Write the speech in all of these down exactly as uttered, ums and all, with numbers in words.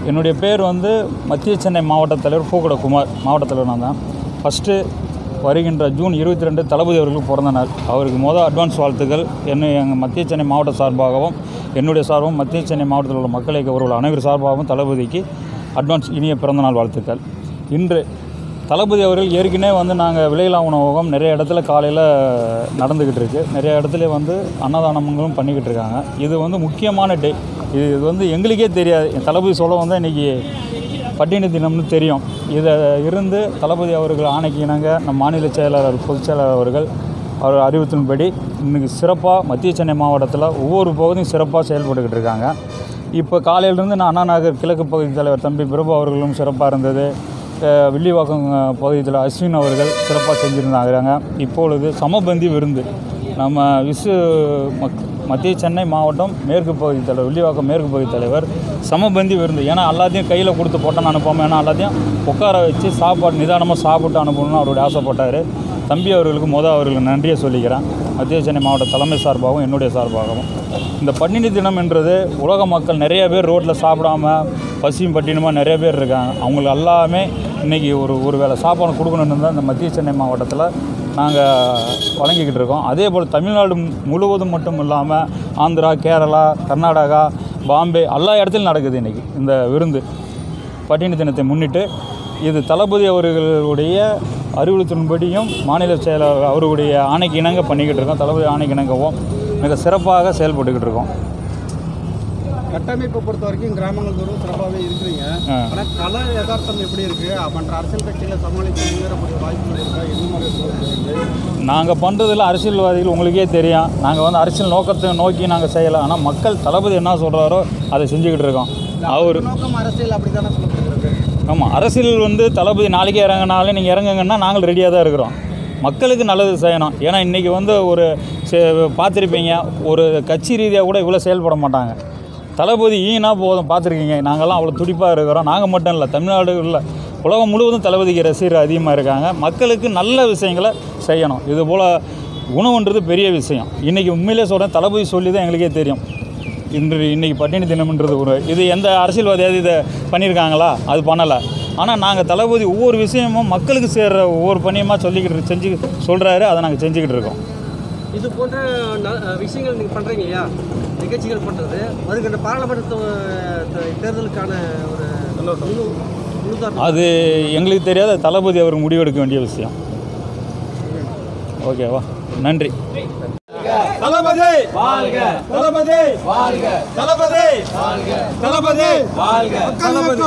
என்னுடைய பேர் வந்து மத்திய சென்னை மாவட்ட தலைவர் பூக்கட குமார். மாவட்ட தலைவர் நான் தான். ஃபஸ்ட்டு வருகின்ற ஜூன் இருபத்தி ரெண்டு தளபதி அவர்களுக்கு பிறந்த நாள். அவருக்கு மொதல் அட்வான்ஸ் வாழ்த்துக்கள் என்ன எங்கள் மத்திய சென்னை மாவட்ட சார்பாகவும் என்னுடைய சார்பாகவும் மத்திய சென்னை மாவட்டத்தில் உள்ள மக்களை கௌரவ அனைவர் சார்பாகவும் தளபதிக்கு அட்வான்ஸ் இனிய பிறந்தநாள் வாழ்த்துக்கள். இன்று தளபதி அவர்கள் ஏற்கனவே வந்து நாங்கள் விலையில்லா உணவகம் நிறைய இடத்துல காலையில் நடந்துக்கிட்டு இருக்குது. நிறைய இடத்துல வந்து அன்னதானங்களும் பண்ணிக்கிட்டு இருக்காங்க. இது வந்து முக்கியமான டே. இது இது வந்து எங்களுக்கே தெரியாது. என் தளபதி சொல்ல வந்து இன்றைக்கி பட்டினி தினம்னு தெரியும். இதை இருந்து தளபதி அவர்கள் ஆணைக்கு இணங்க நம் மாநில செயலாளர் பொதுச் செயலாளர் அவர்கள் அவர் அறிவித்தின்படி இன்றைக்கி சிறப்பாக மத்திய சென்னை மாவட்டத்தில் ஒவ்வொரு பகுதியும் சிறப்பாக செயல்பட்டுக்கிட்டு இருக்காங்க. இப்போ காலையிலேருந்து நான் அண்ணா நகர் கிழக்கு பகுதி தலைவர் தம்பி பிரபு அவர்களும் சிறப்பாக இருந்தது. வில்லிவாக்கம் பகுதியில் அஸ்வின் அவர்கள் சிறப்பாக செஞ்சுருந்தாங்க. இப்பொழுது சமபந்தி விருந்து நம்ம விசு மக் மத்திய சென்னை மாவட்டம் மேற்கு பகுதி தலைவர் வில்லிவாக்கம் மேற்கு பகுதி தலைவர் சமபந்தி விருந்து. ஏன்னா எல்லாத்தையும் கையில் கொடுத்து போட்டோன்னு அனுப்பாமல் ஏன்னா எல்லாத்தையும் உட்கார வச்சு சாப்பாடு நிதானமாக சாப்பிட்டு அனுப்பணும்னு அவருடைய ஆசைப்பட்டார். தம்பி அவர்களுக்கு மொதல் அவர்களுக்கு நன்றியை சொல்லிக்கிறேன். மத்திய சென்னை மாவட்ட தலைமை சார்பாகவும் என்னுடைய சார்பாகவும். இந்த பட்டினி தினம் என்றது உலக மக்கள் நிறைய பேர் ரோட்டில் சாப்பிடாம பசியும் பட்டினமாக நிறைய பேர் இருக்காங்க. அவங்களுக்கு எல்லாமே இன்றைக்கி ஒரு ஒரு வேளை சாப்பாடு கொடுக்கணுன்னு தான் இந்த மத்திய சென்னை மாவட்டத்தில் நாங்கள் வழங்கிக்கிட்டு இருக்கோம். அதே போல் தமிழ்நாடு முழுவதும் மட்டும் இல்லாமல் ஆந்திரா, கேரளா, கர்நாடகா, பாம்பே எல்லா இடத்துலையும் நடக்குது இன்றைக்கி இந்த விருந்து. பட்டினி தினத்தை முன்னிட்டு இது தளபதி அவர்களுடைய அறிவுறுத்தின்படியும் மாநில செயலாளர் அவருடைய ஆணைக்கு இணங்க பண்ணிக்கிட்டு இருக்கோம். தளபதி ஆணைக்கு இணங்கவும் மிக சிறப்பாக செயல்பட்டுக்கிட்டு இருக்கோம். கட்டமைப்பை பொறுத்த வரைக்கும் கிராமங்கள் தோறும் சிறப்பாகவே இருக்கிறீங்க. ஆனால் கல யதார்த்தம் எப்படி இருக்குது? மற்ற அரசியல் கட்சிகளை சமாளித்து முன்னேறக்கூடிய வாய்ப்புகள் இருக்கா? என்ன மாதிரி நாங்கள் பண்ணுறதில் அரசியல்வாதிகள் உங்களுக்கே தெரியும். நாங்கள் வந்து அரசியல் நோக்கத்தை நோக்கி நாங்கள் செய்யலை. ஆனால் மக்கள் தளபதி என்ன சொல்கிறாரோ அதை செஞ்சுக்கிட்டு இருக்கோம். அவர் நோக்கம் அரசியல் அப்படி தானே சொல்லப்படுகிறது. ஆமாம், அரசியல் வந்து தளபதி நாளைக்கே இறங்கினாலே நீங்கள் இறங்குங்கன்னா நாங்கள் ரெடியாக தான் இருக்கிறோம். மக்களுக்கு நல்லது செய்யணும். ஏன்னா இன்றைக்கி வந்து ஒரு பார்த்துருப்பீங்க, ஒரு கட்சி ரீதியாக கூட இவ்வளோ செயல்பட மாட்டாங்க. தளபதி ஈனா போதும் பார்த்துருக்கீங்க. நாங்கள்லாம் அவ்வளோ துடிப்பாக இருக்கிறோம். நாங்கள் மட்டும் இல்லை, தமிழ்நாடு இல்லை, உலகம் முழுவதும் தளபதிக்கு ரசிகர் அதிகமாக இருக்காங்க. மக்களுக்கு நல்ல விஷயங்களை செய்யணும். இதுபோல் உணவுன்றது பெரிய விஷயம். இன்றைக்கி உண்மையிலே சொல்கிறேன், தளபதி சொல்லி தான் எங்களுக்கே தெரியும். இன்று இன்றைக்கி பட்டினி தினம்ன்றது ஒரு இது எந்த அரசியல்வாதியாவது இதை பண்ணியிருக்காங்களா? அது பண்ணலை. ஆனால் நாங்கள் தளபதி ஒவ்வொரு விஷயமும் மக்களுக்கு சேர்கிற ஒவ்வொரு பணியமாக சொல்லிக்கிட்டு செஞ்சு சொல்கிறாரு. அதை நாங்கள் செஞ்சுக்கிட்டு இருக்கோம். இது போன்ற விஷயங்கள் நீங்கள் பண்ணுறீங்க இல்லையா, நிகழ்ச்சிகள் பண்ணுறது, அதுக்கு அந்த பாராளுமன்ற தேர்தலுக்கான ஒரு அது எங்களுக்கு தெரியாத தளபதி அவர் முடிவெடுக்க வேண்டிய விஷயம். ஓகேவா? நன்றி. தளபதி வாழ்க, தளபதி வாழ்க, தளபதி வாழ்க, தளபதி வாழ்க, தளபதி.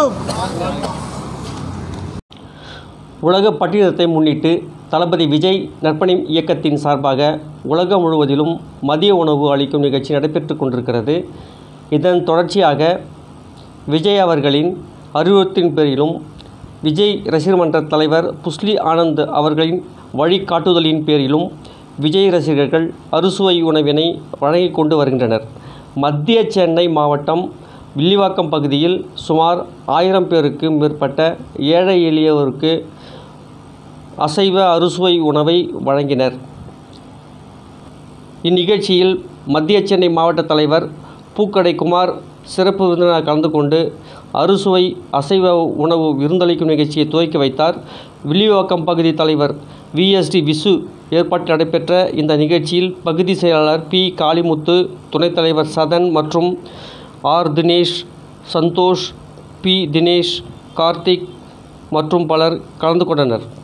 உலக பட்டினி தினத்தை முன்னிட்டு தளபதி விஜய் நற்பணி இயக்கத்தின் சார்பாக உலகம் முழுவதிலும் மதிய உணவு அளிக்கும் நிகழ்ச்சி நடைபெற்று கொண்டிருக்கிறது. இதன் தொடர்ச்சியாக விஜய் அவர்களின் அறிவுறுத்தின் பேரிலும் விஜய் ரசிகர் மன்ற தலைவர் புஸ்லி ஆனந்த் அவர்களின் வழிகாட்டுதலின் பேரிலும் விஜய் ரசிகர்கள் அறுசுவை உணவினை வழங்கி கொண்டு வருகின்றனர். மத்திய சென்னை மாவட்டம் வில்லிவாக்கம் பகுதியில் சுமார் ஆயிரம் பேருக்கு மேற்பட்ட ஏழை எளியவருக்கு அசைவ அறுசுவை உணவை வழங்கினர். இந்நிகழ்ச்சியில் மத்திய சென்னை மாவட்ட தலைவர் பூக்கடை குமார் சிறப்பு விருந்தினராக கலந்து கொண்டு அறுசுவை அசைவ உணவு விருந்தளிக்கும் நிகழ்ச்சியை துவக்கி வைத்தார். வில்லிவாக்கம் பகுதி தலைவர் விஎஸ்டி விசு ஏற்பாட்டில் நடைபெற்ற இந்த நிகழ்ச்சியில் பகுதி செயலாளர் பி காளிமுத்து, துணைத் தலைவர் சதன் மற்றும் ஆர் தினேஷ், சந்தோஷ், பி தினேஷ், கார்த்திக் மற்றும் பலர் கலந்து கொண்டனர்.